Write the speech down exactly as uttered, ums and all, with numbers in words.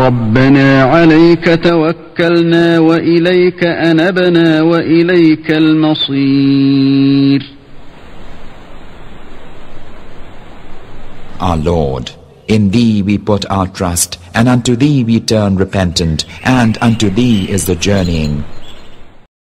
ربنا عليك توكلنا وإليك أنبنا وإليك المصير. Our Lord, in Thee we put our trust, and unto Thee we turn repentant, and unto Thee is the journeying.